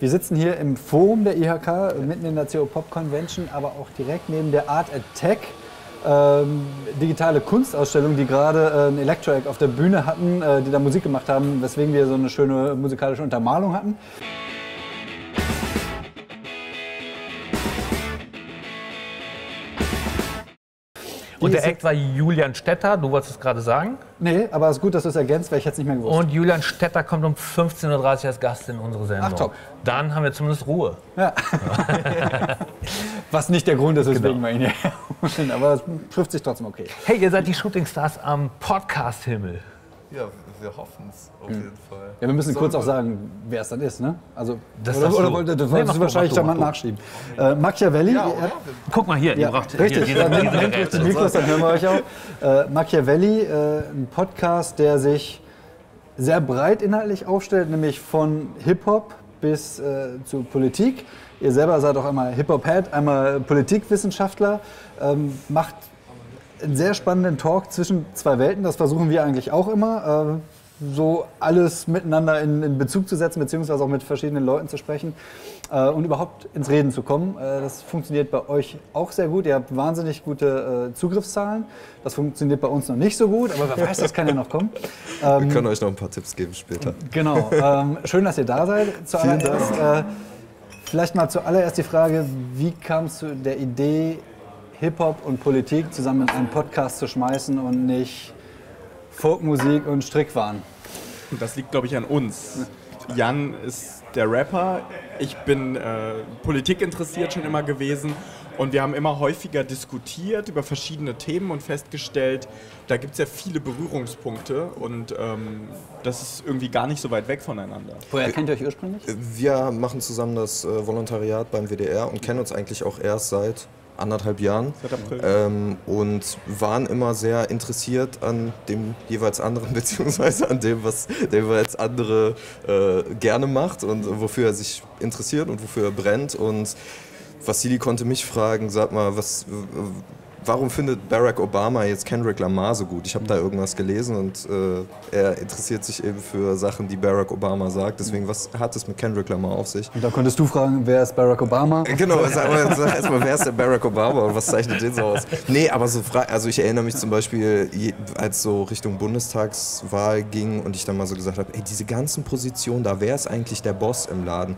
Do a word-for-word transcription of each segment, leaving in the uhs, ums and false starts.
Wir sitzen hier im Forum der I H K, mitten in der C O Pop Convention, aber auch direkt neben der Art Attack, ähm, digitale Kunstausstellung, die gerade äh, ein Electro-Act auf der Bühne hatten, äh, die da Musik gemacht haben, weswegen wir so eine schöne musikalische Untermalung hatten. Und der Act war Julian Stetter, du wolltest es gerade sagen? Nee, aber es ist gut, dass du es ergänzt, weil ich jetzt nicht mehr gewusst. Und Julian Stetter kommt um fünfzehn Uhr dreißig als Gast in unsere Sendung. Ach, top. Dann haben wir zumindest Ruhe. Ja. Was nicht der Grund ist, weswegen Genau. wir ihn hier holen, aber es trifft sich trotzdem okay. Hey, ihr seid die Shootingstars am Podcast-Himmel. Ja, wir hoffen es auf jeden Fall. Ja, wir müssen Sollen kurz wir- auch sagen, wer es dann ist, ne? Also, Das oder sagst oder du. wollt ihr- das Nee, wolltest mach du du, wahrscheinlich mach du, da mal mach du. nachschieben. Äh, Machiavelli, Ja, ihr oder? habt- Guck mal hier, ja, ihr braucht richtig, hier dann diese, nehmt diese nehmt ruhig die Geräte. Mikros, dann hören wir euch auch. Äh, Machiavelli, äh, ein Podcast, der sich sehr breit inhaltlich aufstellt, nämlich von Hip-Hop bis äh, zu Politik. Ihr selber seid auch einmal Hip-Hop-Head, einmal Politikwissenschaftler, ähm, macht einen sehr spannenden Talk zwischen zwei Welten, das versuchen wir eigentlich auch immer. Äh, so alles miteinander in, in Bezug zu setzen, beziehungsweise auch mit verschiedenen Leuten zu sprechen äh, und überhaupt ins Reden zu kommen. Äh, das funktioniert bei euch auch sehr gut. Ihr habt wahnsinnig gute äh, Zugriffszahlen. Das funktioniert bei uns noch nicht so gut, aber wer weiß, das kann ja noch kommen. Wir können euch noch ein paar Tipps geben später. Genau. Ähm, schön, dass ihr da seid. Zuallererst, äh, vielleicht mal zuallererst die Frage, wie kam es zu der Idee, Hip-Hop und Politik zusammen in einen Podcast zu schmeißen und nicht Folkmusik und Strickwaren? Das liegt, glaube ich, an uns. Jan ist der Rapper, ich bin äh, Politik interessiert schon immer gewesen und wir haben immer häufiger diskutiert über verschiedene Themen und festgestellt, da gibt es ja viele Berührungspunkte und ähm, das ist irgendwie gar nicht so weit weg voneinander. Woher kennt ihr euch ursprünglich? Wir machen zusammen das äh, Volontariat beim W D R und kennen uns eigentlich auch erst seit anderthalb Jahren Seit April. ähm, und waren immer sehr interessiert an dem jeweils anderen, beziehungsweise an dem, was der jeweils andere äh, gerne macht und wofür er sich interessiert und wofür er brennt. Und Vassili konnte mich fragen, sag mal, was, warum findet Barack Obama jetzt Kendrick Lamar so gut? Ich habe da irgendwas gelesen und äh, er interessiert sich eben für Sachen, die Barack Obama sagt. Deswegen, was hat es mit Kendrick Lamar auf sich? Und da konntest du fragen, wer ist Barack Obama? Genau, sag mal, sag erstmal, wer ist der Barack Obama und was zeichnet den so aus? Nee, aber so frei, also ich erinnere mich zum Beispiel, je- als so Richtung Bundestagswahl ging und ich dann mal so gesagt habe, ey, diese ganzen Positionen, da wer ist eigentlich der Boss im Laden?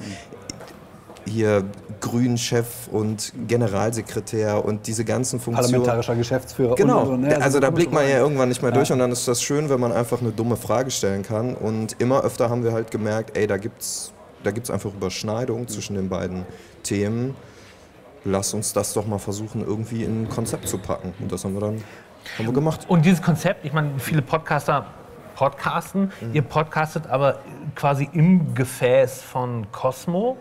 Hier Grünen-Chef und Generalsekretär und diese ganzen Funktionen. Parlamentarischer Geschäftsführer. Genau, und, und, und, ne? also da kommt blickt man schon ja rein. irgendwann nicht mehr durch Ja. und dann ist das schön, wenn man einfach eine dumme Frage stellen kann. Und immer öfter haben wir halt gemerkt, ey, da gibt's, da gibt's einfach Überschneidungen zwischen den beiden Themen. Lass uns das doch mal versuchen, irgendwie in ein Konzept zu packen. Und das haben wir dann haben wir gemacht. Und dieses Konzept, ich meine, viele Podcaster podcasten, ihr podcastet aber quasi im Gefäß von Cosmo.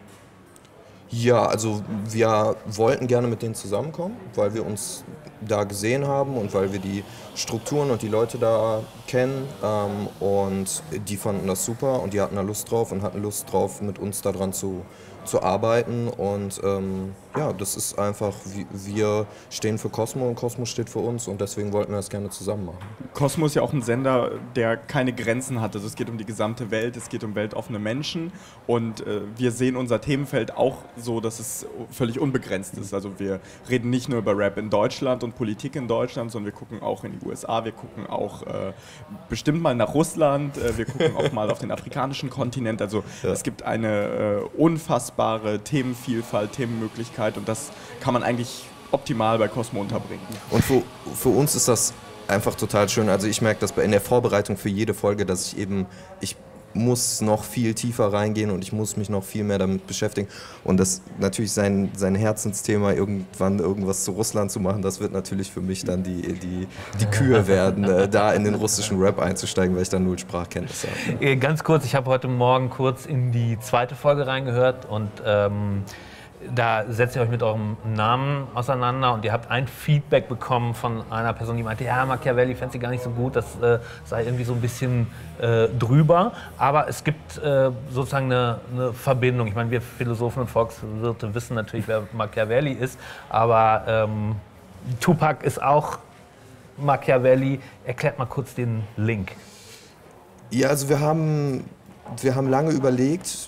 Ja, also wir wollten gerne mit denen zusammenkommen, weil wir uns da gesehen haben und weil wir die Strukturen und die Leute da kennen. Ähm, und die fanden das super und die hatten da Lust drauf und hatten Lust drauf, mit uns daran zu, zu arbeiten. Und ähm, ja, das ist einfach, wie- wir stehen für Cosmo und Cosmo steht für uns und deswegen wollten wir das gerne zusammen machen. Cosmo ist ja auch ein Sender, der keine Grenzen hat. Also es geht um die gesamte Welt, es geht um weltoffene Menschen und äh, wir sehen unser Themenfeld auch so, dass es völlig unbegrenzt ist. Also wir reden nicht nur über Rap in Deutschland und Politik in Deutschland, sondern wir gucken auch in die U S A, wir gucken auch äh, bestimmt mal nach Russland, äh, wir gucken auch mal auf den afrikanischen Kontinent. Also Ja. es gibt eine äh, unfassbare Themenvielfalt, Themenmöglichkeit und das kann man eigentlich optimal bei Cosmo unterbringen. Und für, für uns ist das einfach total schön. Also ich merke das bei- in der Vorbereitung für jede Folge, dass ich eben, ich muss noch viel tiefer reingehen und ich muss mich noch viel mehr damit beschäftigen. Und das natürlich sein, sein Herzensthema, irgendwann irgendwas zu Russland zu machen, das wird natürlich für mich dann die, die, die Kür werden, äh, da in den russischen Rap einzusteigen, weil ich dann null Sprachkenntnisse habe. Äh, Ganz kurz, ich habe heute Morgen kurz in die zweite Folge reingehört und ähm, da setzt ihr euch mit eurem Namen auseinander und ihr habt ein Feedback bekommen von einer Person, die meinte, ja, Machiavelli fände sie gar nicht so gut, das äh, sei irgendwie so ein bisschen äh, drüber, aber es gibt äh, sozusagen eine, eine Verbindung. Ich meine, wir Philosophen und Volkswirte wissen natürlich, wer Machiavelli ist, aber ähm, Tupac ist auch Machiavelli. Erklärt mal kurz den Link. Ja, also wir haben, wir haben lange überlegt,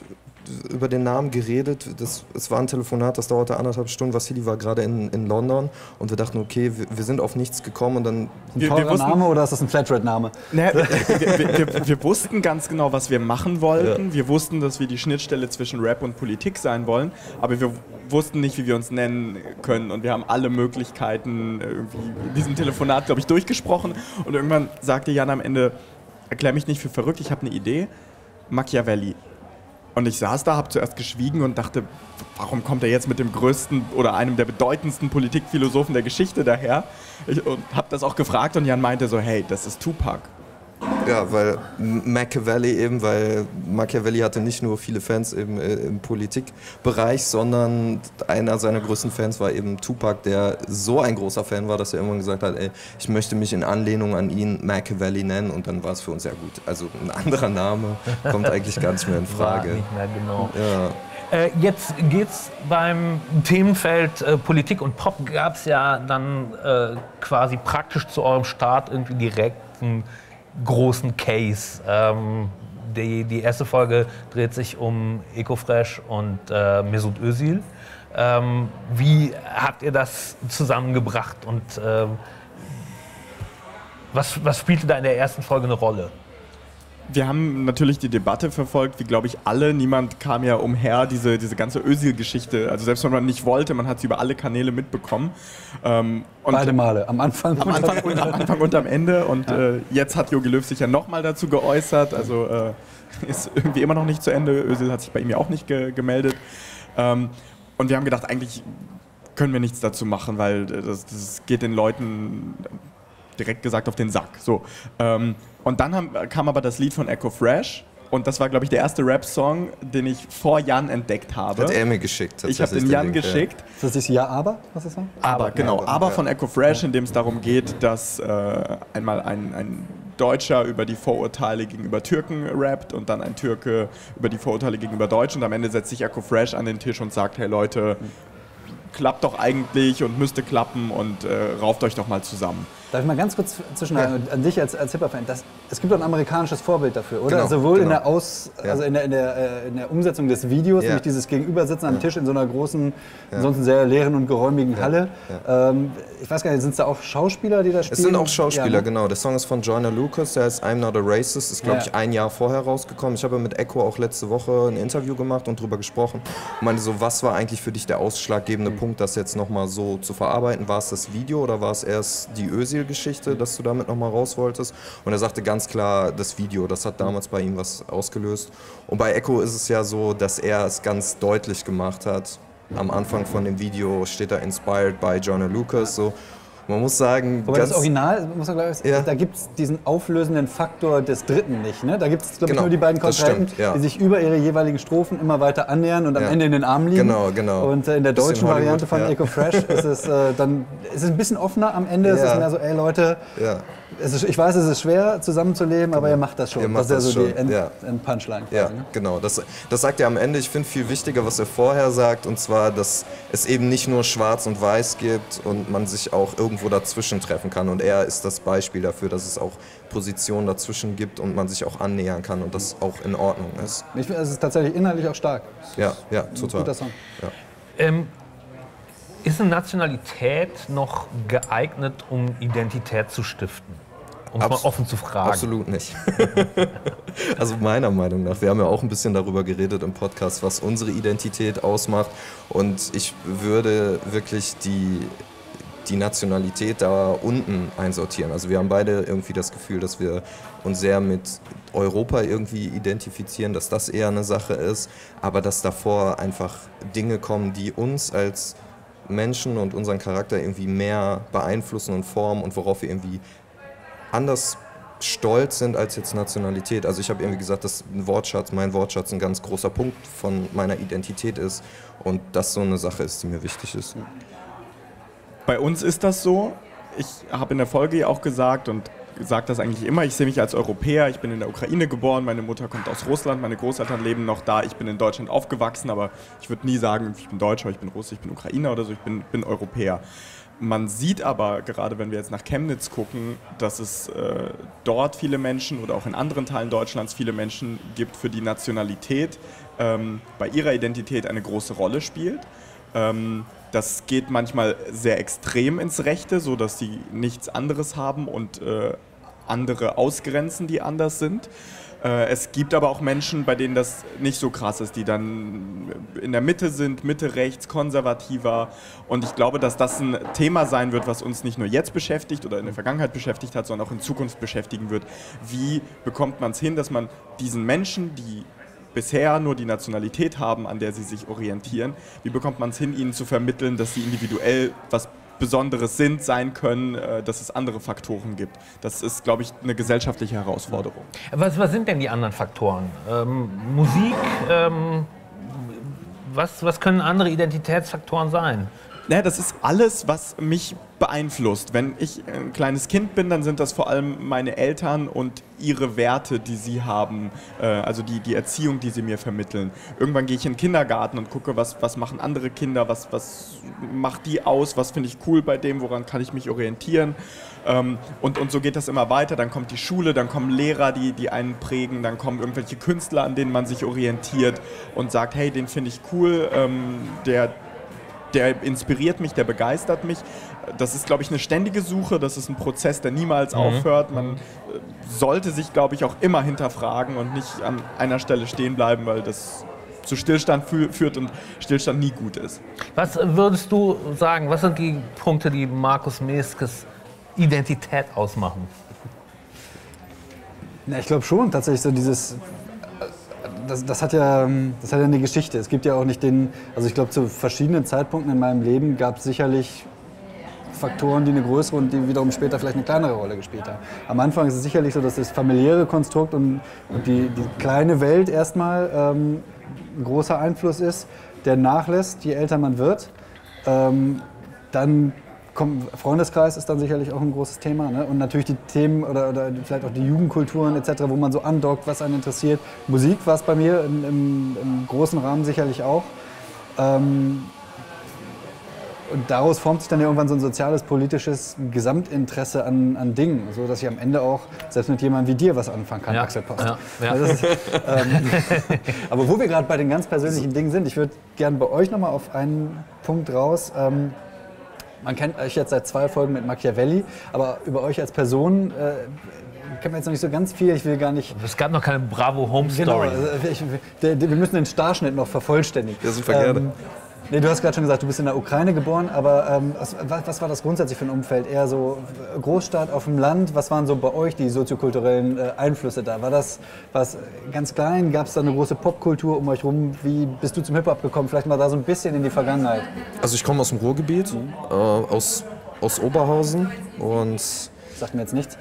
über den Namen geredet. Das, es war ein Telefonat, das dauerte anderthalb Stunden. Vassili war gerade in, in London und wir dachten, okay, wir, wir sind auf nichts gekommen. Und dann ein teurer wir, wir wussten, Name oder ist das ein Flatrate-Name? Naja, wir, wir, wir, wir wussten ganz genau, was wir machen wollten. Ja. Wir wussten, dass wir die Schnittstelle zwischen Rap und Politik sein wollen, aber wir wussten nicht, wie wir uns nennen können. Und wir haben alle Möglichkeiten irgendwie in diesem Telefonat, glaube ich, durchgesprochen. Und irgendwann sagte Jan am Ende, erklär mich nicht für verrückt, ich habe eine Idee. Machiavelli. Und ich saß da, habe zuerst geschwiegen und dachte, warum kommt er jetzt mit dem größten oder einem der bedeutendsten Politikphilosophen der Geschichte daher? Ich, und habe das auch gefragt und Jan meinte so, hey, das ist Tupac. Ja, weil Machiavelli eben, weil Machiavelli hatte nicht nur viele Fans eben im Politikbereich, sondern einer seiner größten Fans war eben Tupac, der so ein großer Fan war, dass er irgendwann gesagt hat, ey, ich möchte mich in Anlehnung an ihn Machiavelli nennen, und dann war es für uns ja gut. Also ein anderer Name kommt eigentlich gar nicht mehr in Frage. War nicht mehr, genau. Ja. Äh, jetzt geht's beim Themenfeld äh, Politik und Pop, gab es ja dann äh, quasi praktisch zu eurem Start irgendwie direkt einen großen Case. Ähm, die, die erste Folge dreht sich um Ecofresh und äh, Mesut Özil. Ähm, wie habt ihr das zusammengebracht und ähm, was, was spielte da in der ersten Folge eine Rolle? Wir haben natürlich die Debatte verfolgt, wie glaube ich alle. Niemand kam ja umher, diese, diese ganze Özil-Geschichte. Also selbst wenn man nicht wollte, man hat sie über alle Kanäle mitbekommen. Ähm, und Beide Male, am Anfang, am Anfang, und, am Anfang und am Ende. Und ja. äh, jetzt hat Jogi Löw sich ja nochmal dazu geäußert. Also äh, ist irgendwie immer noch nicht zu Ende. Özil hat sich bei ihm ja auch nicht ge gemeldet. Ähm, und wir haben gedacht, eigentlich können wir nichts dazu machen, weil das, das geht den Leuten direkt gesagt auf den Sack. So. Ähm, und dann haben, kam aber das Lied von Ecofresh. Und das war, glaube ich, der erste Rap-Song, den ich vor Jan entdeckt habe. Hat er mir geschickt. Ich habe den Jan Link, geschickt. Ja. Ist das dieses Ja, aber? Was ist das? Aber, aber genau. Ja, aber, aber ja. Von Ecofresh, in dem es darum geht, dass äh, einmal ein, ein Deutscher über die Vorurteile gegenüber Türken rappt und dann ein Türke über die Vorurteile gegenüber Deutschen. Und am Ende setzt sich Ecofresh an den Tisch und sagt, hey Leute, klappt doch eigentlich und müsste klappen und äh, rauft euch doch mal zusammen. Darf ich mal ganz kurz zwischenhalten, ja. an dich als, als Hip-Hop-Fan, es gibt doch ein amerikanisches Vorbild dafür, oder? Genau, Sowohl genau. in der Aus, also in der, in der, in der Umsetzung des Videos, ja. nämlich dieses Gegenübersitzen am Tisch in so einer großen, ja. ansonsten sehr leeren und geräumigen ja. Halle. Ja. Ähm, ich weiß gar nicht, sind es da auch Schauspieler, die da spielen? Es sind auch Schauspieler, ja, ne? genau. Der Song ist von Joyner Lucas, der heißt I'm Not a Racist, ist glaube ja. ich ein Jahr vorher rausgekommen. Ich habe mit Echo auch letzte Woche ein Interview gemacht und drüber gesprochen. Und meinte so, was war eigentlich für dich der ausschlaggebende mhm. Punkt, das jetzt nochmal so zu verarbeiten? War es das Video oder war es erst die Özil-Geschichte, dass du damit nochmal raus wolltest? Und er sagte ganz klar, das Video, das hat damals bei ihm was ausgelöst. Und bei Echo ist es ja so, dass er es ganz deutlich gemacht hat. Am Anfang von dem Video steht da inspired by Joyner Lucas. So. Man muss sagen, aber das Original, muss man gleich, ja. da gibt es diesen auflösenden Faktor des Dritten nicht. Ne? Da gibt es, glaube ich, genau, nur die beiden Kontrahenten, ja. die sich über ihre jeweiligen Strophen immer weiter annähern und am ja. Ende in den Armen liegen. Genau, genau. Und äh, in der deutschen Variante von ja. Ecofresh ist es äh, dann ist es ein bisschen offener am Ende. Ja. Es ist mehr so, ey Leute, ja. es ist, ich weiß, es ist schwer zusammenzuleben, genau. aber ihr macht das schon. Macht das ist ja so schon. die End, ja. End-Punchline. Ja, quasi, ne? genau. Das, das sagt er am Ende. Ich finde viel wichtiger, was er vorher sagt, und zwar, dass es eben nicht nur Schwarz und Weiß gibt und man sich auch irgendwo dazwischen treffen kann. Und er ist das Beispiel dafür, dass es auch Positionen dazwischen gibt und man sich auch annähern kann und das auch in Ordnung ist. Ich finde, es ist tatsächlich inhaltlich auch stark. Ja, ja, total. Ein guter Song. Ja. Ähm, ist eine Nationalität noch geeignet, um Identität zu stiften? Um es mal offen zu fragen. Absolut nicht. Also meiner Meinung nach. Wir haben ja auch ein bisschen darüber geredet im Podcast, was unsere Identität ausmacht. Und ich würde wirklich die, die Nationalität da unten einsortieren. Also wir haben beide irgendwie das Gefühl, dass wir uns sehr mit Europa irgendwie identifizieren, dass das eher eine Sache ist. Aber dass davor einfach Dinge kommen, die uns als Menschen und unseren Charakter irgendwie mehr beeinflussen und formen und worauf wir irgendwie anders stolz sind als jetzt Nationalität. Also ich habe irgendwie gesagt, dass ein Wortschatz, mein Wortschatz ein ganz großer Punkt von meiner Identität ist und das so eine Sache ist, die mir wichtig ist. Bei uns ist das so. Ich habe in der Folge ja auch gesagt und sage das eigentlich immer, ich sehe mich als Europäer, ich bin in der Ukraine geboren, meine Mutter kommt aus Russland, meine Großeltern leben noch da, ich bin in Deutschland aufgewachsen, aber ich würde nie sagen, ich bin Deutscher, ich bin Russe, ich bin Ukrainer oder so, ich bin, bin Europäer. Man sieht aber, gerade wenn wir jetzt nach Chemnitz gucken, dass es äh, dort viele Menschen oder auch in anderen Teilen Deutschlands viele Menschen gibt, für die Nationalität ähm, bei ihrer Identität eine große Rolle spielt. Ähm, das geht manchmal sehr extrem ins Rechte, sodass sie nichts anderes haben und äh, andere ausgrenzen, die anders sind. Äh, es gibt aber auch Menschen, bei denen das nicht so krass ist, die dann in der Mitte sind, Mitte rechts, konservativer. Und ich glaube, dass das ein Thema sein wird, was uns nicht nur jetzt beschäftigt oder in der Vergangenheit beschäftigt hat, sondern auch in Zukunft beschäftigen wird. Wie bekommt man es hin, dass man diesen Menschen, die bisher nur die Nationalität haben, an der sie sich orientieren, wie bekommt man es hin, ihnen zu vermitteln, dass sie individuell was Besonderes sind, sein können, äh, dass es andere Faktoren gibt. Das ist, glaube ich, eine gesellschaftliche Herausforderung. Was, was sind denn die anderen Faktoren? Ähm, Musik, ähm, was, was können andere Identitätsfaktoren sein? Naja, das ist alles, was mich beeinflusst. Wenn ich ein kleines Kind bin, dann sind das vor allem meine Eltern und ihre Werte, die sie haben, äh, also die, die Erziehung, die sie mir vermitteln. Irgendwann gehe ich in den Kindergarten und gucke, was, was machen andere Kinder, was, was macht die aus, was finde ich cool bei dem, woran kann ich mich orientieren. Ähm, und, und so geht das immer weiter. Dann kommt die Schule, dann kommen Lehrer, die, die einen prägen, dann kommen irgendwelche Künstler, an denen man sich orientiert und sagt, hey, den finde ich cool, ähm, der Der inspiriert mich, der begeistert mich. Das ist, glaube ich, eine ständige Suche. Das ist ein Prozess, der niemals mhm. aufhört. Man sollte sich, glaube ich, auch immer hinterfragen und nicht an einer Stelle stehen bleiben, weil das zu Stillstand fü- führt und Stillstand nie gut ist. Was würdest du sagen, was sind die Punkte, die Markus Meskes Identität ausmachen? Na, ich glaube schon, tatsächlich so dieses... Das, das, hat ja, das hat ja eine Geschichte. Es gibt ja auch nicht den, also ich glaube, zu verschiedenen Zeitpunkten in meinem Leben gab es sicherlich Faktoren, die eine größere und die wiederum später vielleicht eine kleinere Rolle gespielt haben. Am Anfang ist es sicherlich so, dass das familiäre Konstrukt und, und die, die kleine Welt erstmal ähm, ein großer Einfluss ist, der nachlässt, je älter man wird. Ähm, dann kommt, Freundeskreis ist dann sicherlich auch ein großes Thema, ne? Und natürlich die Themen oder, oder vielleicht auch die Jugendkulturen et cetera, wo man so andockt, was einen interessiert. Musik war es bei mir im, im, im großen Rahmen sicherlich auch. Ähm, und daraus formt sich dann ja irgendwann so ein soziales, politisches Gesamtinteresse an, an Dingen, so dass ich am Ende auch selbst mit jemandem wie dir was anfangen kann, ja. Axel Post. Ja. Ja. Also das ist, ähm, aber wo wir gerade bei den ganz persönlichen Dingen sind, ich würde gerne bei euch nochmal auf einen Punkt raus. Ähm, Man kennt euch jetzt seit zwei Folgen mit Machiavelli, aber über euch als Person äh, kennt man jetzt noch nicht so ganz viel. Ich will gar nicht... Es gab noch keine Bravo Home Story. Genau, also ich, wir, wir müssen den Starschnitt noch vervollständigen. Ja, super gerne. Ähm, nee, du hast gerade schon gesagt, du bist in der Ukraine geboren, aber ähm, was, was war das grundsätzlich für ein Umfeld? Eher so Großstadt auf dem Land? Was waren so bei euch die soziokulturellen äh, Einflüsse da? War das was ganz klein? Gab es da eine große Popkultur um euch rum? Wie bist du zum Hip-Hop gekommen? Vielleicht mal da so ein bisschen in die Vergangenheit. Also ich komme aus dem Ruhrgebiet, mhm. äh, aus, aus Oberhausen und... Sagt mir jetzt nichts.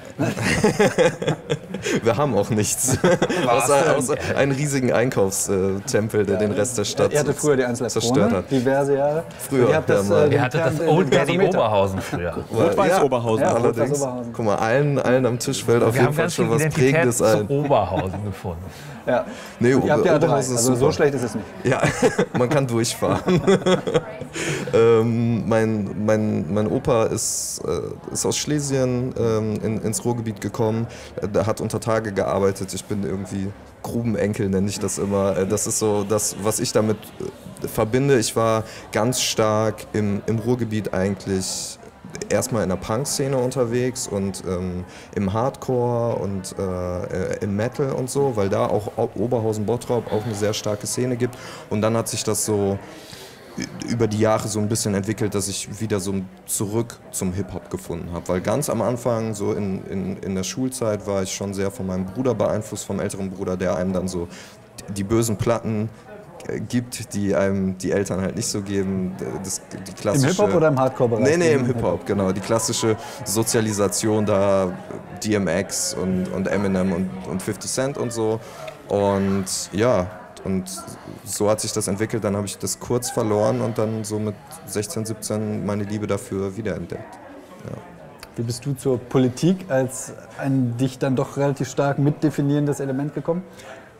Wir haben auch nichts. außer, außer einen riesigen Einkaufstempel, der ja, den Rest der Stadt er hatte früher die zerstört hat. Diverse Jahre. Früher. Ihr habt das, ja, äh, ihr hattet das Old Daddy Oberhausen früher. Rot-Weiß ja, Oberhausen. Ja, allerdings. Oberhausen. Guck mal, allen, allen am Tisch fällt auf Wir jeden Fall schon was Prägendes ein. Oberhausen gefunden. Ja. Nee, ihr habt ja drei, Oberhausen ist also super. so schlecht ist es nicht. Ja, man kann durchfahren. ähm, mein, mein, mein Opa ist, äh, ist aus Schlesien ähm, in, ins Ruhrgebiet gekommen. Der hat unter Tage gearbeitet. Ich bin irgendwie Grubenenkel, nenne ich das immer. Das ist so das, was ich damit äh, verbinde. Ich war ganz stark im, im Ruhrgebiet eigentlich erstmal in der Punk-Szene unterwegs und ähm, im Hardcore und äh, im Metal und so, weil da auch Oberhausen-Bottrop auch eine sehr starke Szene gibt. Und dann hat sich das so über die Jahre so ein bisschen entwickelt, dass ich wieder so zurück zum Hip-Hop gefunden habe. Weil ganz am Anfang, so in, in, in der Schulzeit, war ich schon sehr von meinem Bruder beeinflusst, vom älteren Bruder, der einem dann so die bösen Platten gibt, die einem die Eltern halt nicht so geben. Das, die klassische, Im Hip-Hop oder im Hardcore-Bereich? Nee, nee, im Hip-Hop, genau. Die klassische Sozialisation da, D M X und, und Eminem und, und fifty Cent und so. Und ja, und so hat sich das entwickelt. Dann habe ich das kurz verloren und dann so mit sechzehn, siebzehn meine Liebe dafür wiederentdeckt. Ja. Wie bist du zur Politik als ein dich dann doch relativ stark mitdefinierendes Element gekommen?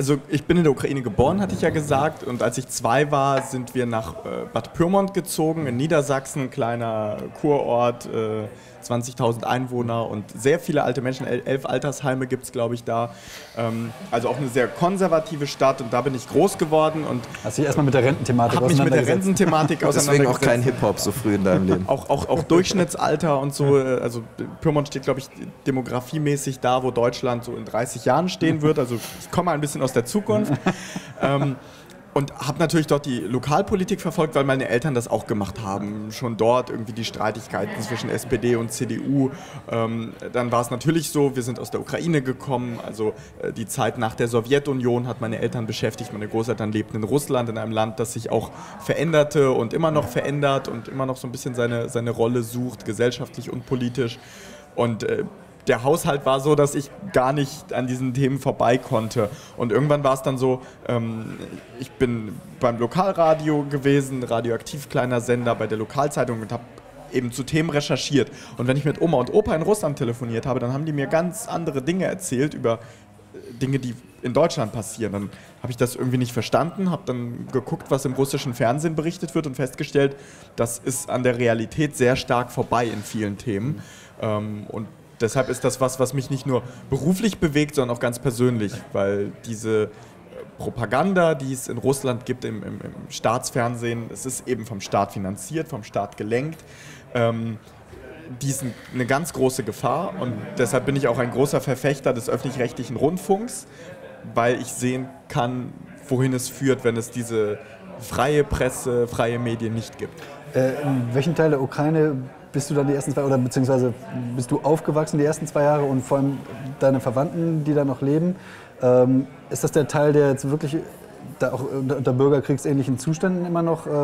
Also ich bin in der Ukraine geboren, hatte ich ja gesagt. Und als ich zwei war, sind wir nach äh, Bad Pyrmont gezogen, in Niedersachsen, kleiner Kurort, äh, zwanzigtausend Einwohner und sehr viele alte Menschen. El elf Altersheime gibt es, glaube ich, da. Ähm, also auch eine sehr konservative Stadt. Und da bin ich groß geworden. Und hast du dich erstmal mit der Rententhematik auseinandergesetzt? Habe mich mit der Rententhematik Deswegen auseinandergesetzt. auch kein Hip-Hop so früh in deinem Leben. Auch, auch, auch Durchschnittsalter und so. Also Pyrmont steht, glaube ich, demografiemäßig da, wo Deutschland so in dreißig Jahren stehen wird. Also ich komme ein bisschen aus der Zukunft. ähm, und habe natürlich dort die Lokalpolitik verfolgt, weil meine Eltern das auch gemacht haben. Schon dort irgendwie die Streitigkeiten zwischen S P D und C D U. Ähm, dann war es natürlich so, wir sind aus der Ukraine gekommen. Also äh, die Zeit nach der Sowjetunion hat meine Eltern beschäftigt. Meine Großeltern lebten in Russland, in einem Land, das sich auch veränderte und immer noch verändert und immer noch so ein bisschen seine, seine Rolle sucht, gesellschaftlich und politisch. Und äh, der Haushalt war so, dass ich gar nicht an diesen Themen vorbei konnte. Und irgendwann war es dann so, ähm, ich bin beim Lokalradio gewesen, radioaktiv kleiner Sender bei der Lokalzeitung und habe eben zu Themen recherchiert. Und wenn ich mit Oma und Opa in Russland telefoniert habe, dann haben die mir ganz andere Dinge erzählt über Dinge, die in Deutschland passieren. Dann habe ich das irgendwie nicht verstanden, habe dann geguckt, was im russischen Fernsehen berichtet wird und festgestellt, das ist an der Realität sehr stark vorbei in vielen Themen. Ähm, und deshalb ist das was, was mich nicht nur beruflich bewegt, sondern auch ganz persönlich, weil diese Propaganda, die es in Russland gibt im, im, im Staatsfernsehen, es ist eben vom Staat finanziert, vom Staat gelenkt, ähm, die ist eine ganz große Gefahr und deshalb bin ich auch ein großer Verfechter des öffentlich-rechtlichen Rundfunks, weil ich sehen kann, wohin es führt, wenn es diese freie Presse, freie Medien nicht gibt. Äh, in welchem Teil der Ukraine bist du dann die ersten zwei, oder beziehungsweise bist du aufgewachsen die ersten zwei Jahre und vor allem deine Verwandten, die da noch leben? Ähm, ist das der Teil, der jetzt wirklich da auch unter bürgerkriegsähnlichen Zuständen immer noch äh,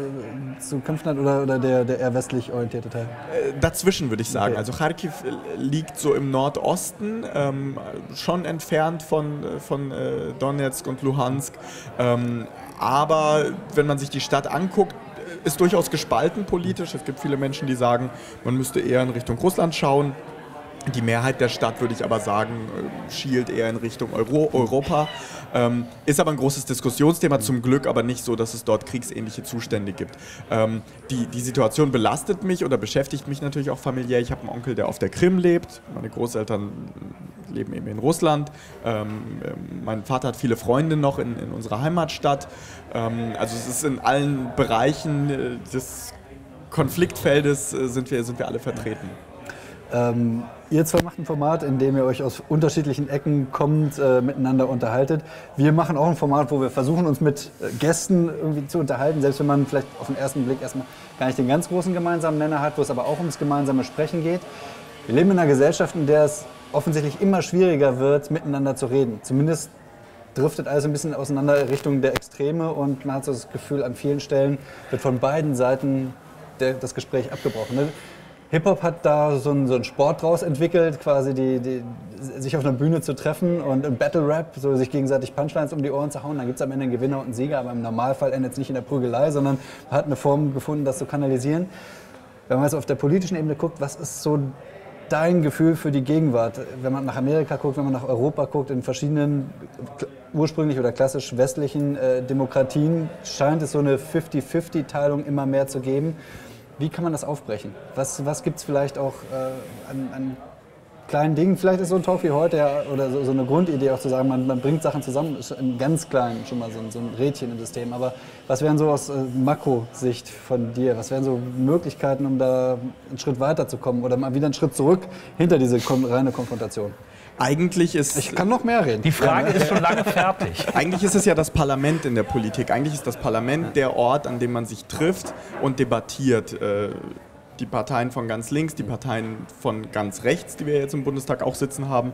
zu kämpfen hat oder, oder der, der eher westlich orientierte Teil? Äh, dazwischen würde ich sagen. Okay. Also Charkiw liegt so im Nordosten, ähm, schon entfernt von, von äh, Donetsk und Luhansk. Ähm, aber wenn man sich die Stadt anguckt, ist durchaus gespalten politisch. Es gibt viele Menschen, die sagen, man müsste eher in Richtung Russland schauen. Die Mehrheit der Stadt, würde ich aber sagen, schielt eher in Richtung Euro, Europa. Ähm, ist aber ein großes Diskussionsthema, zum Glück aber nicht so, dass es dort kriegsähnliche Zustände gibt. Ähm, die, die Situation belastet mich oder beschäftigt mich natürlich auch familiär. Ich habe einen Onkel, der auf der Krim lebt. Meine Großeltern leben eben in Russland. Ähm, mein Vater hat viele Freunde noch in, in unserer Heimatstadt. Ähm, also es ist in allen Bereichen des Konfliktfeldes äh, sind wir, sind wir alle vertreten. Ähm, ihr zwei macht ein Format, in dem ihr euch aus unterschiedlichen Ecken kommt, äh, miteinander unterhaltet. Wir machen auch ein Format, wo wir versuchen, uns mit äh, Gästen irgendwie zu unterhalten, selbst wenn man vielleicht auf den ersten Blick erstmal gar nicht den ganz großen gemeinsamen Nenner hat, wo es aber auch ums gemeinsame Sprechen geht. Wir leben in einer Gesellschaft, in der es offensichtlich immer schwieriger wird, miteinander zu reden. Zumindest driftet alles ein bisschen auseinander Richtung der Extreme und man hat so das Gefühl, an vielen Stellen wird von beiden Seiten der, das Gespräch abgebrochen. Ne? Hip-Hop hat da so einen, so einen Sport draus entwickelt, quasi die, die, sich auf einer Bühne zu treffen und im Battle-Rap so sich gegenseitig Punchlines um die Ohren zu hauen. Dann gibt es am Ende einen Gewinner und einen Sieger, aber im Normalfall endet es nicht in der Prügelei, sondern man hat eine Form gefunden, das zu kanalisieren. Wenn man jetzt auf der politischen Ebene guckt, was ist so dein Gefühl für die Gegenwart? Wenn man nach Amerika guckt, wenn man nach Europa guckt, in verschiedenen ursprünglich oder klassisch westlichen äh, Demokratien scheint es so eine fifty-fifty-Teilung immer mehr zu geben. Wie kann man das aufbrechen? Was, was gibt es vielleicht auch äh, an, an kleinen Dingen? Vielleicht ist so ein Talk wie heute ja, oder so, so eine Grundidee auch zu sagen, man, man bringt Sachen zusammen, ist im ganz Kleinen schon mal so ein, so ein Rädchen im System. Aber was wären so aus äh, Makro-Sicht von dir, was wären so Möglichkeiten, um da einen Schritt weiterzukommen oder mal wieder einen Schritt zurück hinter diese kon- reine Konfrontation? Eigentlich ist... Ich kann noch mehr reden. Die Frage ist schon lange fertig. Eigentlich ist es ja das Parlament in der Politik. Eigentlich ist das Parlament der Ort, an dem man sich trifft und debattiert. Die Parteien von ganz links, die Parteien von ganz rechts, die wir jetzt im Bundestag auch sitzen haben.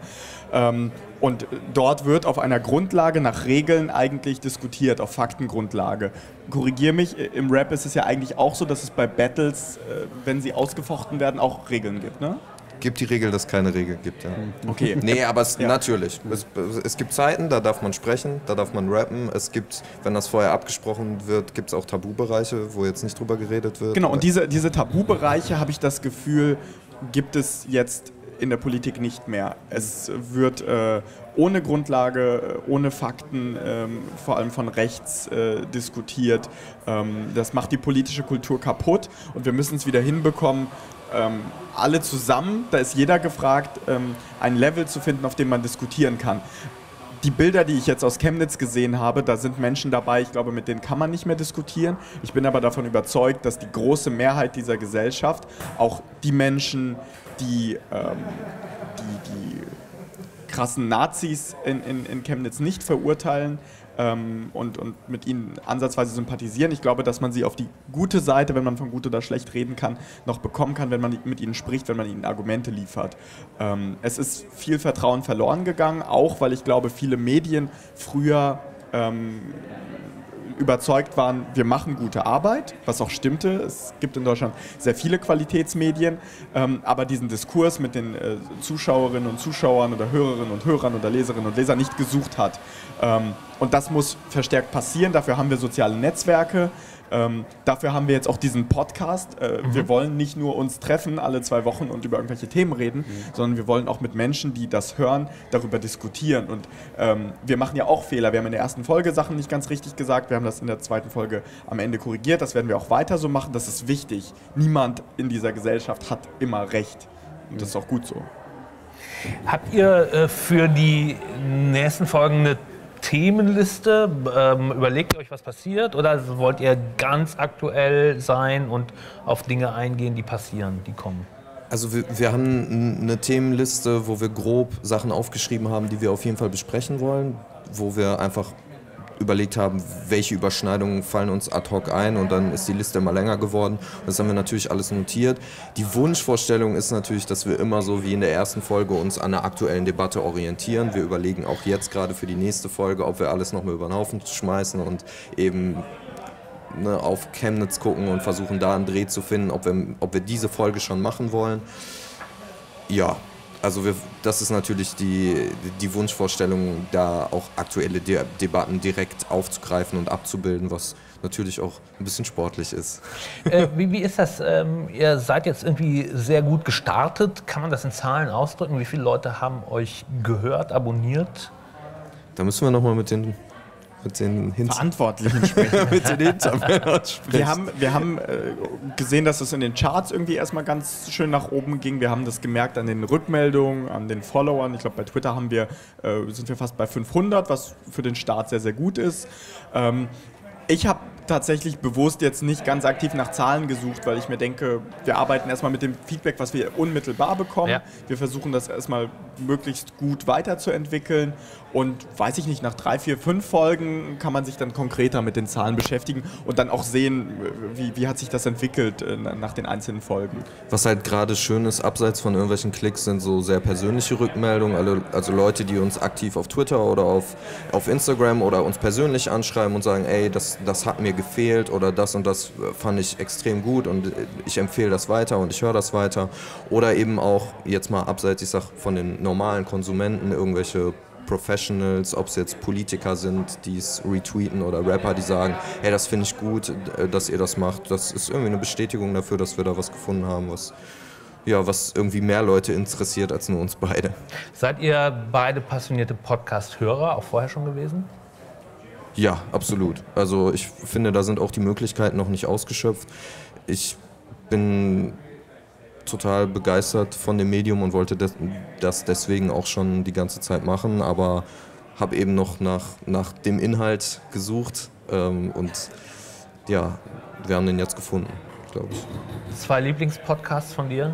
Und dort wird auf einer Grundlage nach Regeln eigentlich diskutiert, auf Faktengrundlage. Korrigiere mich, im Rap ist es ja eigentlich auch so, dass es bei Battles, wenn sie ausgefochten werden, auch Regeln gibt, ne? Gibt die Regel, dass es keine Regel gibt, ja. Okay. Nee, aber es, Ja. natürlich. Es, es gibt Zeiten, da darf man sprechen, da darf man rappen. Es gibt, wenn das vorher abgesprochen wird, gibt es auch Tabubereiche, wo jetzt nicht drüber geredet wird. Genau, und diese, diese Tabubereiche, habe ich das Gefühl, gibt es jetzt in der Politik nicht mehr. Es wird äh, ohne Grundlage, ohne Fakten, ähm, vor allem von rechts äh, diskutiert. Ähm, das macht die politische Kultur kaputt und wir müssen es wieder hinbekommen, ähm, alle zusammen, da ist jeder gefragt, ähm, ein Level zu finden, auf dem man diskutieren kann. Die Bilder, die ich jetzt aus Chemnitz gesehen habe, da sind Menschen dabei, ich glaube, mit denen kann man nicht mehr diskutieren. Ich bin aber davon überzeugt, dass die große Mehrheit dieser Gesellschaft, auch die Menschen, die ähm, die, die krassen Nazis in, in, in Chemnitz nicht verurteilen ähm, und, und mit ihnen ansatzweise sympathisieren. Ich glaube, dass man sie auf die gute Seite, wenn man von gut oder schlecht reden kann, noch bekommen kann, wenn man mit ihnen spricht, wenn man ihnen Argumente liefert. Ähm, es ist viel Vertrauen verloren gegangen, auch weil ich glaube, viele Medien früher ähm, überzeugt waren, wir machen gute Arbeit, was auch stimmte. Es gibt in Deutschland sehr viele Qualitätsmedien, ähm, aber diesen Diskurs mit den äh, Zuschauerinnen und Zuschauern oder Hörerinnen und Hörern oder Leserinnen und Lesern nicht gesucht hat. Ähm, und das muss verstärkt passieren. Dafür haben wir soziale Netzwerke. Ähm, dafür haben wir jetzt auch diesen Podcast. Äh, mhm. Wir wollen nicht nur uns treffen alle zwei Wochen und über irgendwelche Themen reden, mhm. sondern wir wollen auch mit Menschen, die das hören, darüber diskutieren. Und ähm, wir machen ja auch Fehler. Wir haben in der ersten Folge Sachen nicht ganz richtig gesagt. Wir haben das in der zweiten Folge am Ende korrigiert. Das werden wir auch weiter so machen. Das ist wichtig. Niemand in dieser Gesellschaft hat immer Recht. Und das ist auch gut so. Habt ihr äh, für die nächsten Folgen eine Themenliste? Ähm, überlegt ihr euch, was passiert? Oder wollt ihr ganz aktuell sein und auf Dinge eingehen, die passieren, die kommen? Also wir, wir haben eine Themenliste, wo wir grob Sachen aufgeschrieben haben, die wir auf jeden Fall besprechen wollen, wo wir einfach überlegt haben, welche Überschneidungen fallen uns ad hoc ein, und dann ist die Liste immer länger geworden. Das haben wir natürlich alles notiert. Die Wunschvorstellung ist natürlich, dass wir immer so wie in der ersten Folge uns an der aktuellen Debatte orientieren. Wir überlegen auch jetzt gerade für die nächste Folge, ob wir alles nochmal über den Haufen schmeißen und eben ne, auf Chemnitz gucken und versuchen da einen Dreh zu finden, ob wir, ob wir diese Folge schon machen wollen. Ja. Also wir, das ist natürlich die, die Wunschvorstellung, da auch aktuelle De- Debatten direkt aufzugreifen und abzubilden, was natürlich auch ein bisschen sportlich ist. Äh, wie, wie ist das? Ähm, ihr seid jetzt irgendwie sehr gut gestartet. Kann man das in Zahlen ausdrücken? Wie viele Leute haben euch gehört, abonniert? Da müssen wir nochmal mit den mit den Hinz- Verantwortlichen sprechen. mit den Hintermännern sprechen. Wir haben, wir haben äh, gesehen, dass es in den Charts irgendwie erstmal ganz schön nach oben ging. Wir haben das gemerkt an den Rückmeldungen, an den Followern. Ich glaube, bei Twitter haben wir, äh, sind wir fast bei fünfhundert, was für den Start sehr, sehr gut ist. Ähm, ich habe tatsächlich bewusst jetzt nicht ganz aktiv nach Zahlen gesucht, weil ich mir denke, wir arbeiten erstmal mit dem Feedback, was wir unmittelbar bekommen. Ja. Wir versuchen das erstmal möglichst gut weiterzuentwickeln, und weiß ich nicht, nach drei, vier, fünf Folgen kann man sich dann konkreter mit den Zahlen beschäftigen und dann auch sehen, wie, wie hat sich das entwickelt äh, nach den einzelnen Folgen. Was halt gerade schön ist, abseits von irgendwelchen Klicks, sind so sehr persönliche Rückmeldungen, also Leute, die uns aktiv auf Twitter oder auf, auf Instagram oder uns persönlich anschreiben und sagen, ey, das, das hat mir gefehlt oder das und das fand ich extrem gut und ich empfehle das weiter und ich höre das weiter. Oder eben auch, jetzt mal abseits, ich sag, von den normalen Konsumenten, irgendwelche Professionals, ob es jetzt Politiker sind, die es retweeten, oder Rapper, die sagen, hey, das finde ich gut, dass ihr das macht. Das ist irgendwie eine Bestätigung dafür, dass wir da was gefunden haben, was, ja, was irgendwie mehr Leute interessiert als nur uns beide. Seid ihr beide passionierte Podcast-Hörer, auch vorher schon gewesen? Ja, absolut. Also ich finde, da sind auch die Möglichkeiten noch nicht ausgeschöpft. Ich bin total begeistert von dem Medium und wollte das, das deswegen auch schon die ganze Zeit machen, aber habe eben noch nach, nach dem Inhalt gesucht, ähm, und ja, wir haben den jetzt gefunden, glaube ich. Zwei Lieblingspodcasts von dir?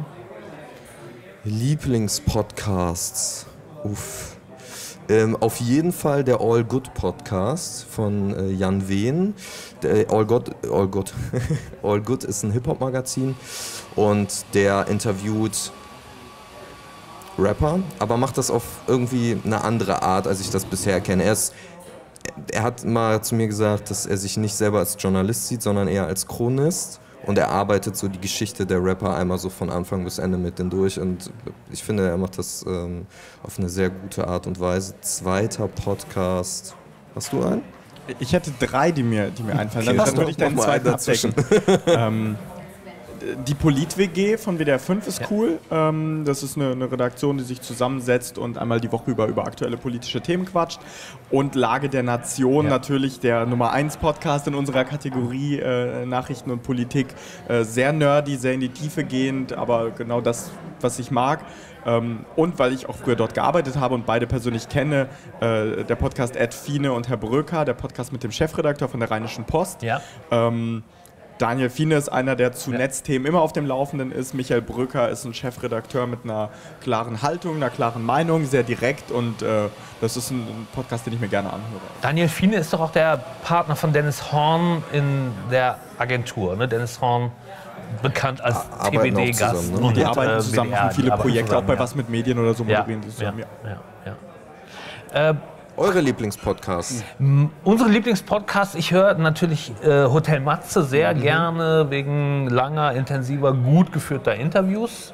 Lieblingspodcasts? Uff. Ähm, auf jeden Fall der All Good Podcast von äh, Jan Wehn. Der All Good, All Good, All Good ist ein Hip-Hop-Magazin und der interviewt Rapper, aber macht das auf irgendwie eine andere Art, als ich das bisher kenne. Er, ist, er hat mal zu mir gesagt, dass er sich nicht selber als Journalist sieht, sondern eher als Chronist. Und er arbeitet so die Geschichte der Rapper einmal so von Anfang bis Ende mit denen durch. Und ich finde, er macht das ähm, auf eine sehr gute Art und Weise. Zweiter Podcast. Hast du einen? Ich hätte drei, die mir, die mir einfallen. Okay, dann dann würde ich deinen zweiten abdecken. ähm, die Polit-W G von W D R fünf ist ja. cool. Ähm, das ist eine, eine Redaktion, die sich zusammensetzt und einmal die Woche über, über aktuelle politische Themen quatscht. Und Lage der Nation, ja. natürlich der Nummer eins Podcast in unserer Kategorie äh, Nachrichten und Politik. Äh, sehr nerdy, sehr in die Tiefe gehend, aber genau das, was ich mag. Ähm, und weil ich auch früher dort gearbeitet habe und beide persönlich kenne, äh, der Podcast Ed Fiene und Herr Bröker, der Podcast mit dem Chefredakteur von der Rheinischen Post. Ja. Ähm, Daniel Fiene ist einer, der zu ja. Netzthemen immer auf dem Laufenden ist. Michael Bröker ist ein Chefredakteur mit einer klaren Haltung, einer klaren Meinung, sehr direkt und äh, das ist ein, ein Podcast, den ich mir gerne anhöre. Daniel Fiene ist doch auch der Partner von Dennis Horn in der Agentur. Ne? Dennis Horn, bekannt als T B D-Gast. Ne? Und die arbeiten zusammen, machen viele Projekte, zusammen, auch bei ja. Was mit Medien oder so moderieren die zusammen. Ja, ja, ja. Äh, Eure Lieblingspodcasts? Unsere Lieblingspodcasts, ich höre natürlich äh, Hotel Matze sehr mhm. gerne, wegen langer, intensiver, gut geführter Interviews.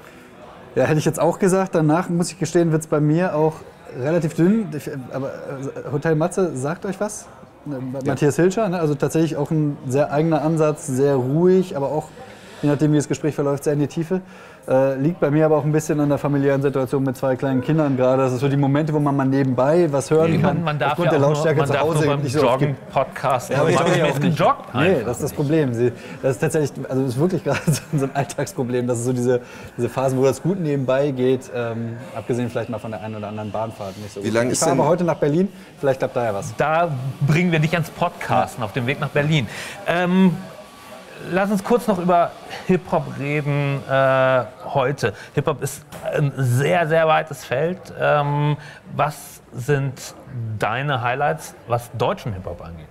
Ja, hätte ich jetzt auch gesagt. Danach, muss ich gestehen, wird es bei mir auch relativ dünn. Aber äh, Hotel Matze sagt euch was? Ja. Matthias Hilscher, ne? Also tatsächlich auch ein sehr eigener Ansatz, sehr ruhig, aber auch, je nachdem wie das Gespräch verläuft, sehr in die Tiefe. Äh, liegt bei mir aber auch ein bisschen an der familiären Situation mit zwei kleinen Kindern gerade. Das ist so die Momente, wo man mal nebenbei was hören nee, kann. Man, man darf ja der Lautstärke nur, man zu Hause darf nur beim so Joggen-Podcast. Ja, aber ich habe ja auch nicht gejoggt. Nee, das ist das Problem. Sie, das ist tatsächlich, also das ist wirklich gerade so ein Alltagsproblem. Das ist so diese, diese Phasen, wo das gut nebenbei geht. Ähm, abgesehen vielleicht mal von der einen oder anderen Bahnfahrt nicht so. Wie lange ich ist fahre denn aber heute nach Berlin. Vielleicht klappt da ja was. Da bringen wir dich ans Podcasten, ja. auf dem Weg nach Berlin. Ähm, Lass uns kurz noch über Hip-Hop reden äh, heute. Hip-Hop ist ein sehr, sehr weites Feld. Ähm, was sind deine Highlights, was deutschen Hip-Hop angeht?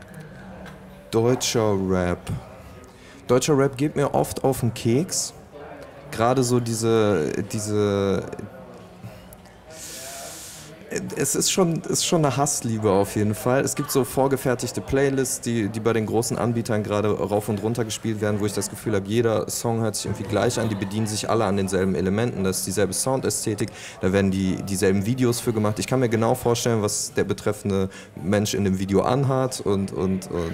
Deutscher Rap. Deutscher Rap geht mir oft auf den Keks. Gerade so diese, diese es ist schon, ist schon eine Hassliebe auf jeden Fall. Es gibt so vorgefertigte Playlists, die, die bei den großen Anbietern gerade rauf und runter gespielt werden, wo ich das Gefühl habe, jeder Song hört sich irgendwie gleich an, die bedienen sich alle an denselben Elementen, das ist dieselbe Soundästhetik, da werden die, dieselben Videos für gemacht. Ich kann mir genau vorstellen, was der betreffende Mensch in dem Video anhat und, und, und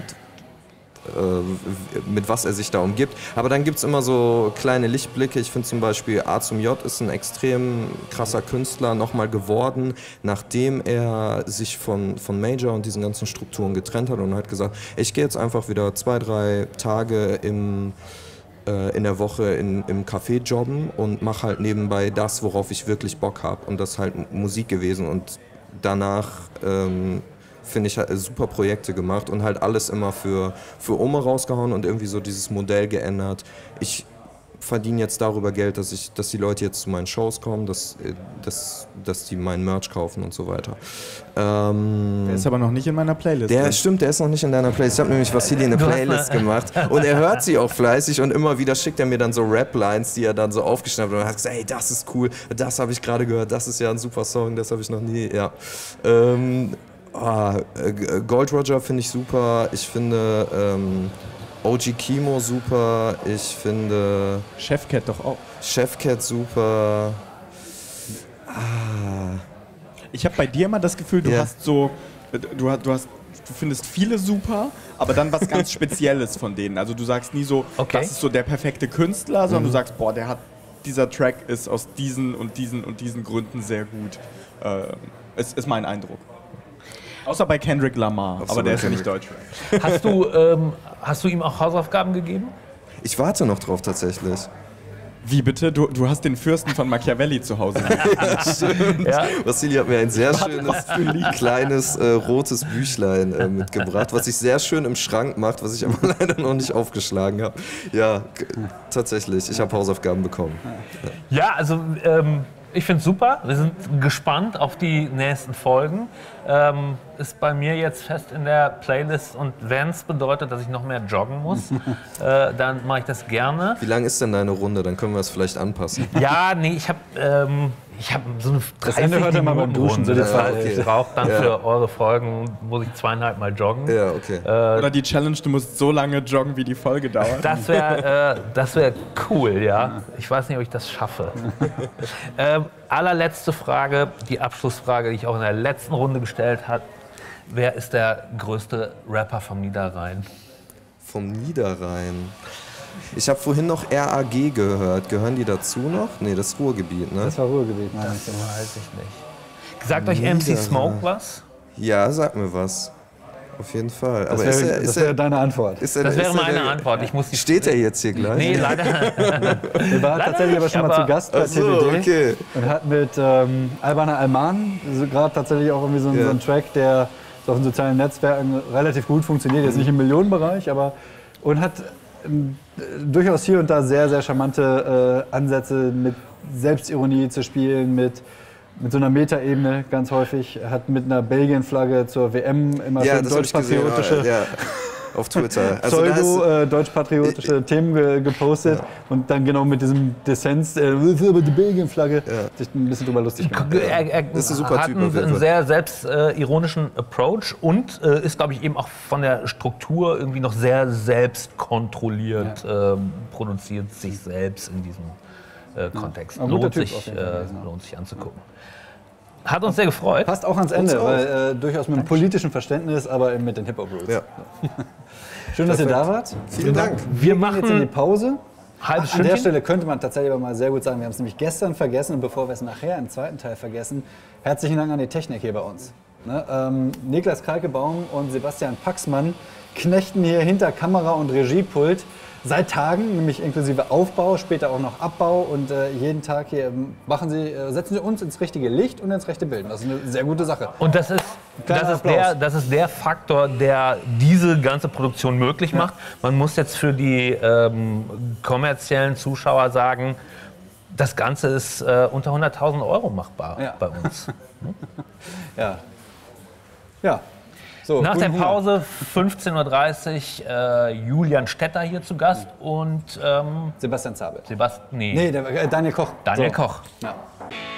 mit was er sich da umgibt. Aber dann gibt es immer so kleine Lichtblicke. Ich finde zum Beispiel A zum J ist ein extrem krasser Künstler nochmal geworden, nachdem er sich von, von Major und diesen ganzen Strukturen getrennt hat und hat gesagt, ich gehe jetzt einfach wieder zwei, drei Tage im in der Woche in, im Café jobben und mache halt nebenbei das, worauf ich wirklich Bock habe. Und das ist halt Musik gewesen. Und danach ähm, finde ich, halt super Projekte gemacht und halt alles immer für, für Ome rausgehauen und irgendwie so dieses Modell geändert. Ich verdiene jetzt darüber Geld, dass, ich, dass die Leute jetzt zu meinen Shows kommen, dass, dass, dass die meinen Merch kaufen und so weiter. Ähm, der ist aber noch nicht in meiner Playlist. Der, stimmt, der ist noch nicht in deiner Playlist. Ich habe nämlich Vassili eine Playlist gemacht und er hört sie auch fleißig und immer wieder schickt er mir dann so Rap-Lines, die er dann so aufgeschnappt hat und hat gesagt, ey, das ist cool, das habe ich gerade gehört, das ist ja ein super Song, das habe ich noch nie, ja. Ähm, Ah, Gold Roger finde ich super, ich finde ähm, O G Kimo super, ich finde Chefcat doch auch. Chefcat super. Ah. Ich habe bei dir immer das Gefühl, du yeah. hast so, du, du hast, du findest viele super, aber dann was ganz Spezielles von denen. Also du sagst nie so, okay. das ist so der perfekte Künstler, sondern mhm. du sagst, boah, der hat, dieser Track ist aus diesen und diesen und diesen Gründen sehr gut. Äh, ist, ist mein Eindruck. Außer bei Kendrick Lamar, Außer aber der ist ja nicht deutsch. Hast du, ähm, hast du ihm auch Hausaufgaben gegeben? Ich warte noch drauf tatsächlich. Wie bitte? Du, du hast den Fürsten von Machiavelli zu Hause. Ja, stimmt. Ja? Vassili hat mir ein sehr schönes, kleines, äh, rotes Büchlein äh, mitgebracht, was sich sehr schön im Schrank macht, was ich aber leider noch nicht aufgeschlagen habe. Ja, tatsächlich, ich habe Hausaufgaben bekommen. Ja, ja also ähm, ich finde es super. Wir sind gespannt auf die nächsten Folgen. Ähm, ist bei mir jetzt fest in der Playlist und wenn es bedeutet, dass ich noch mehr joggen muss, äh, dann mache ich das gerne. Wie lang ist denn deine Runde? Dann können wir es vielleicht anpassen. Ja, nee, ich habe ähm, ich habe so eine dreißig Minuten Runde. So das heißt, okay. Ich brauche dann ja. für eure Folgen, muss ich zweieinhalb Mal joggen. Ja, okay. Äh, Oder die Challenge, du musst so lange joggen, wie die Folge dauert. Das wäre äh, das wär cool, ja. Ich weiß nicht, ob ich das schaffe. ähm, allerletzte Frage, die Abschlussfrage, die ich auch in der letzten Runde gestellt habe. Wer ist der größte Rapper vom Niederrhein? Vom Niederrhein? Ich habe vorhin noch R A G gehört. Gehören die dazu noch? Nee, das ist Ruhrgebiet, ne? Das war Ruhrgebiet, meine ich. Das weiß ich nicht. Sagt euch M C Smoke was? Ja, sag mir was. Auf jeden Fall. Das Aber wäre, ist er, das ist wäre er, deine Antwort. ist er, Das wäre ist er meine der, Antwort. Ich muss die Steht er jetzt hier gleich? Nee, leider. Er war tatsächlich aber schon mal aber- zu Gast bei Ach so, T B D okay. und hat mit ähm, Albana Alman so gerade tatsächlich auch irgendwie so, ein- Ja. so einen Track, der so auf den sozialen Netzwerken relativ gut funktioniert, jetzt nicht im Millionenbereich, aber und hat ähm, durchaus hier und da sehr, sehr charmante äh, Ansätze mit Selbstironie zu spielen, mit mit so einer Metaebene ganz häufig, hat mit einer Belgien-Flagge zur W M immer Ja, schön das habe ich gesehen. deutsch-patriotische Ja, auf Twitter. Also da ist, pseudo-deutsch-patriotische Themen ge gepostet und dann genau mit diesem Dissens, äh, die Belgien-Flagge, sich ein bisschen drüber lustig gemacht. Er, er Das ist ein super hat Typ einen, auf jeden einen Fall. sehr selbstironischen Approach und äh, ist, glaube ich, eben auch von der Struktur irgendwie noch sehr selbstkontrolliert, ähm, produziert sich selbst in diesem äh, Kontext. Ein guter Lohnt, Typ sich, auf jeden Fall äh, gewesen, ja. lohnt sich anzugucken. Hat uns sehr gefreut. Passt auch ans Ende, Uns auch. weil äh, durchaus mit einem politischen Verständnis, aber eben mit den Hip-Hop-Rules. ja. Schön, dass ihr da wart. Vielen Dank. Wir gehen jetzt in die machen Pause. halbes An der Stündchen. Stelle könnte man tatsächlich aber mal sehr gut sagen, wir haben es nämlich gestern vergessen und bevor wir es nachher im zweiten Teil vergessen, herzlichen Dank an die Technik hier bei uns. Ne, ähm, Niklas Kalkebaum und Sebastian Paxmann knechten hier hinter Kamera und Regiepult seit Tagen, nämlich inklusive Aufbau, später auch noch Abbau und äh, jeden Tag hier machen sie, äh, setzen sie uns ins richtige Licht und ins rechte Bild. Das ist eine sehr gute Sache. Und das ist, Kleiner das, ist Applaus. der, das ist der Faktor, der diese ganze Produktion möglich macht. Man muss jetzt für die ähm, kommerziellen Zuschauer sagen, das Ganze ist äh, unter hunderttausend Euro machbar Ja. bei uns. Ja. Ja. So, Nach der guten Hunger. Pause fünfzehn Uhr dreißig äh, Julian Stetter hier zu Gast und ähm, Sebastian Zabel. Sebastian, nee, Nee, der, äh, Daniel Koch. Daniel So. Koch. Ja.